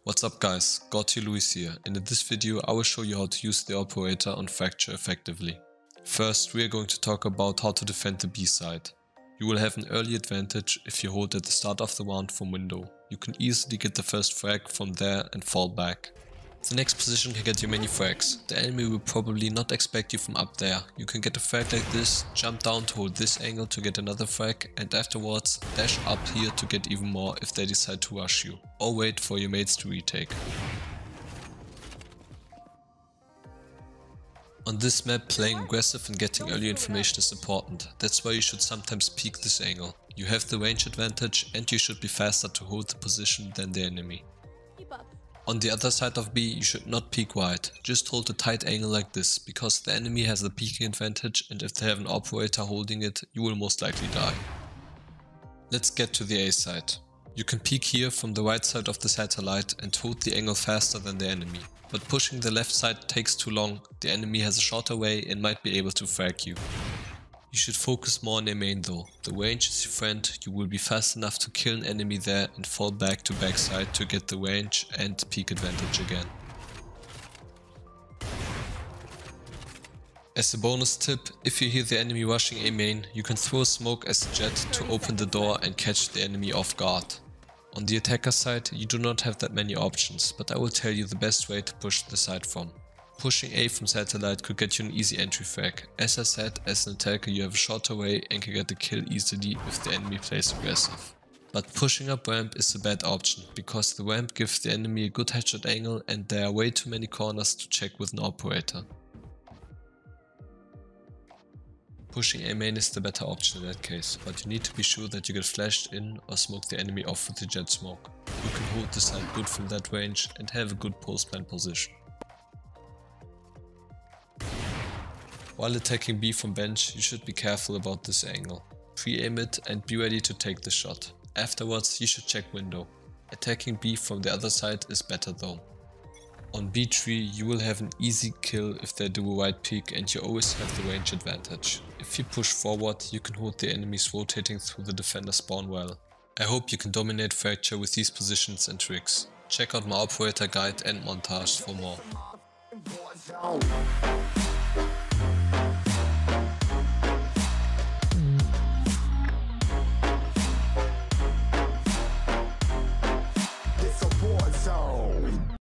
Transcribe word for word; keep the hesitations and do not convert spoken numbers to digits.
What's up guys, GauTierLuis here, and in this video I will show you how to use the operator on Fracture effectively. First, we are going to talk about how to defend the B side. You will have an early advantage if you hold at the start of the round from window. You can easily get the first frag from there and fall back. The next position can get you many frags. The enemy will probably not expect you from up there. You can get a frag like this, jump down to hold this angle to get another frag, and afterwards dash up here to get even more if they decide to rush you, or wait for your mates to retake. On this map, playing aggressive and getting early information is important. That's why you should sometimes peek this angle. You have the range advantage and you should be faster to hold the position than the enemy. On the other side of B, you should not peek wide, just hold a tight angle like this, because the enemy has the peeking advantage and if they have an operator holding it, you will most likely die. Let's get to the A side. You can peek here from the right side of the satellite and hold the angle faster than the enemy. But pushing the left side takes too long, the enemy has a shorter way and might be able to frag you. You should focus more on A main though. The range is your friend, you will be fast enough to kill an enemy there and fall back to backside to get the range and peak advantage again. As a bonus tip, if you hear the enemy rushing A main, you can throw a smoke as a jet to open the door and catch the enemy off guard. On the attacker side, you do not have that many options, but I will tell you the best way to push the side from. Pushing A from satellite could get you an easy entry frag. As I said, as an attacker you have a shorter way and can get the kill easily if the enemy plays aggressive. But pushing up ramp is a bad option, because the ramp gives the enemy a good headshot angle and there are way too many corners to check with an operator. Pushing A main is the better option in that case, but you need to be sure that you get flashed in or smoke the enemy off with the jet smoke. You can hold the side good from that range and have a good post plant position. While attacking B from bench, you should be careful about this angle. Pre-aim it and be ready to take the shot. Afterwards you should check window. Attacking B from the other side is better though. On B three you will have an easy kill if they do a wide peek and you always have the range advantage. If you push forward you can hold the enemies rotating through the defender spawn well. I hope you can dominate Fracture with these positions and tricks. Check out my operator guide and montage for more.